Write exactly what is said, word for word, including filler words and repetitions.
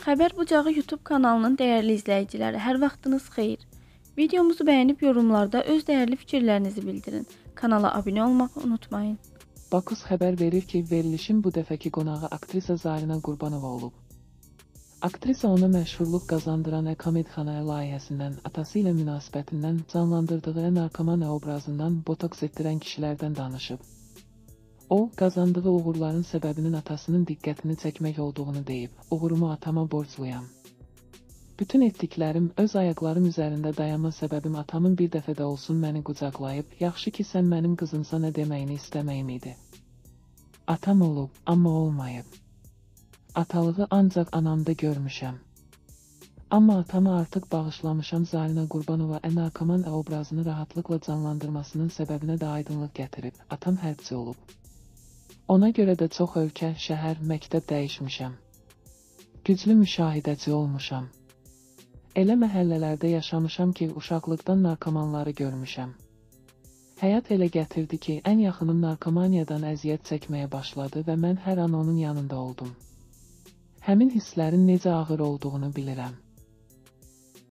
Xəbər Bucağı YouTube kanalının dəyərli izləyiciləri, hər vaxtınız xeyir. Videomuzu bəyənib yorumlarda öz dəyərli fikirlərinizi bildirin. Kanala abunə olmağı unutmayın. Bakus xəbər verir ki, verilişin bu dəfəki qonağı aktrisa Zarina Qurbanova olub. Aktrisa ona məşhurluq qazandıran Komedxana layihəsindən, atası ilə münasibətindən, canlandırdığı narkoman obrazından botoks etdirən kişilərdən danışıb. O, qazandığı uğurların səbəbinin atasının diqqətini çəkmək olduğunu deyib, uğurumu atama borcluyam. Bütün etdiklərim, öz ayaqlarım üzərində dayanma səbəbim atamın bir dəfə də olsun məni qucaqlayıb, yaxşı ki sən mənim qızımsa nə deməyini istəməyim idi. Atam olub, amma olmayıb. Atalığı ancaq anamda görmüşəm. Amma atama artıq bağışlamışam. Zarina Qurbanova narkoman obrazını rahatlıqla canlandırmasının səbəbinə də aydınlıq gətirib. Atam hərbçi olub. Ona görə də çox ölkə, şəhər, məktəb dəyişmişəm. Güclü müşahidəçi olmuşam. Elə məhəllələrdə yaşamışam ki, uşaqlıqdan narkomanları görmüşəm. Həyat elə gətirdi ki, ən yaxınım narkomaniyadan əziyyət çəkməyə başladı və mən hər an onun yanında oldum. Həmin hisslərin necə ağır olduğunu bilirəm.